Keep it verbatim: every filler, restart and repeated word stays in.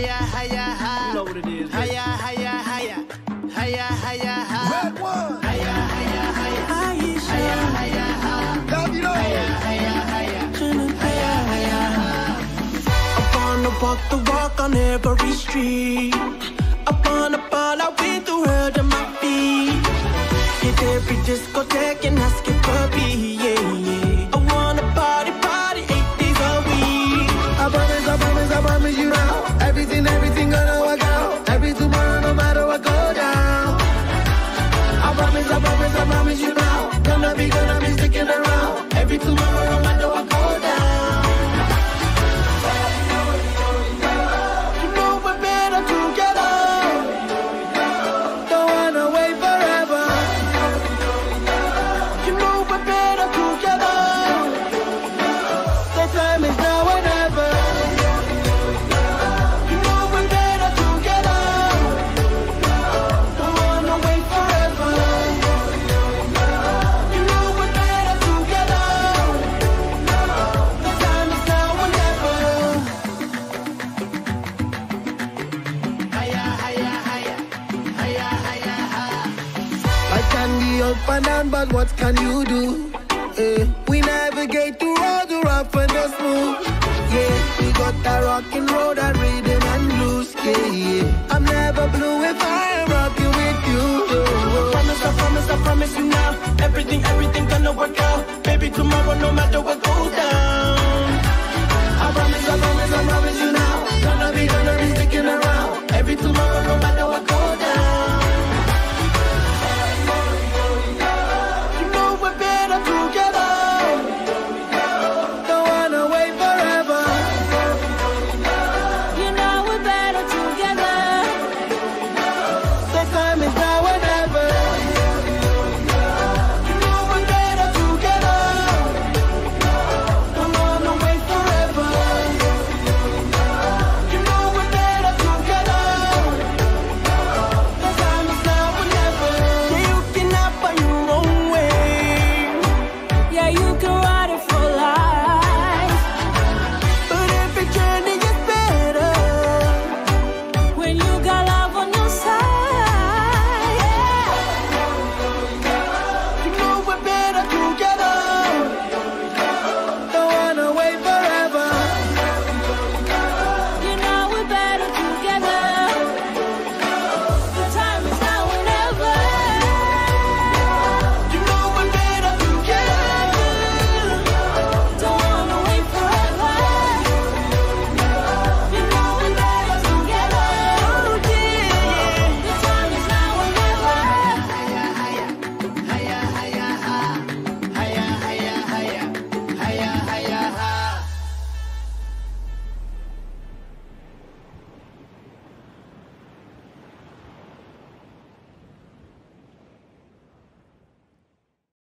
Hiya, hiya, hi. You know what it is. Hiya, hiya, hiya. Hiya, hiya, hi. Red one. Hiya, hiya, hiya. Aisha. Hiya, hiya, hi. Davido. Hiya, hiya, hiya. Hiya, hiya, hi. I wanna walk the walk on every street. I wanna fall out with the world at my feet. Hit every discotheque and ask it for me, yeah, yeah. I wanna party, party eight days a week. I promise, I promise, I promise you now. Everything, everything gonna work out. Every tomorrow, no matter what go down. I promise, I promise, I promise you now. Gonna be, gonna be sticking around. Every tomorrow, no matter what go down. You know we're better together. Don't wanna wait forever. You know we're better together. The time is now or never. You know we're better together. Don't wanna wait forever. You know we're better together. The time is now or never. Hiya, hiya, hiya. Hiya, hiya, hi. I can be up and down, but what can you do? Eh, we navigate through all the rough and the smooth. Yeah, we got that rockin' road, that rhythm and blues. Yeah, yeah. I'm never blue if I am rocking with you. I promise, I promise, I promise you now. Everything, everything gonna work out. Baby, tomorrow, no matter what goes down.